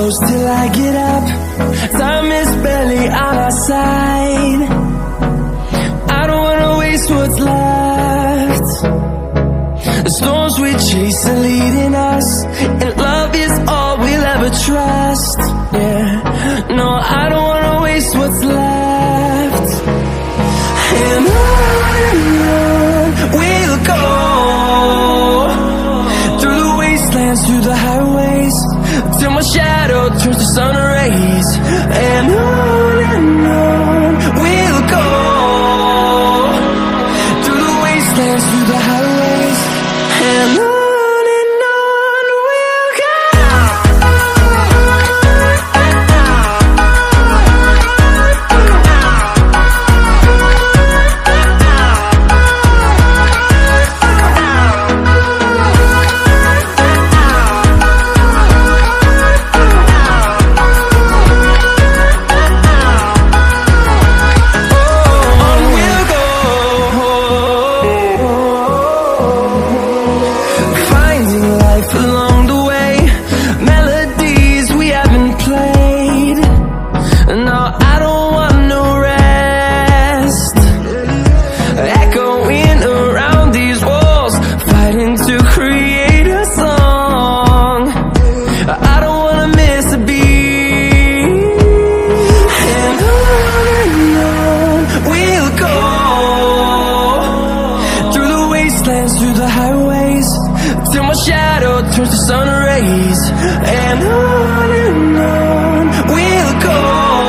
close till I get up. Time is barely on our side. I don't wanna waste what's left. The storms we chase are leading us, and love is all we'll ever trust. Yeah, no, I don't wanna waste what's left. And on we'll go, through the wastelands, through the highways, till my shadow turns to sun rays. And on we'll go, through the wastelands, through the highways, and on we'll go. Through the highways, till my shadow turns to sun rays. And on we'll go,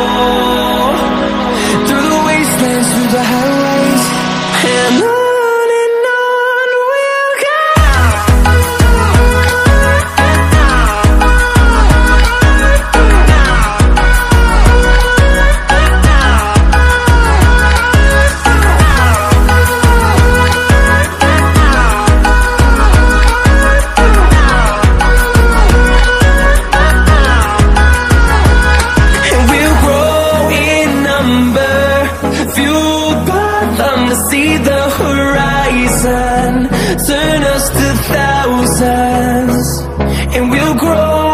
through the wastelands, through the highways, and on we'll go. See the horizon turn us to thousands, and we'll grow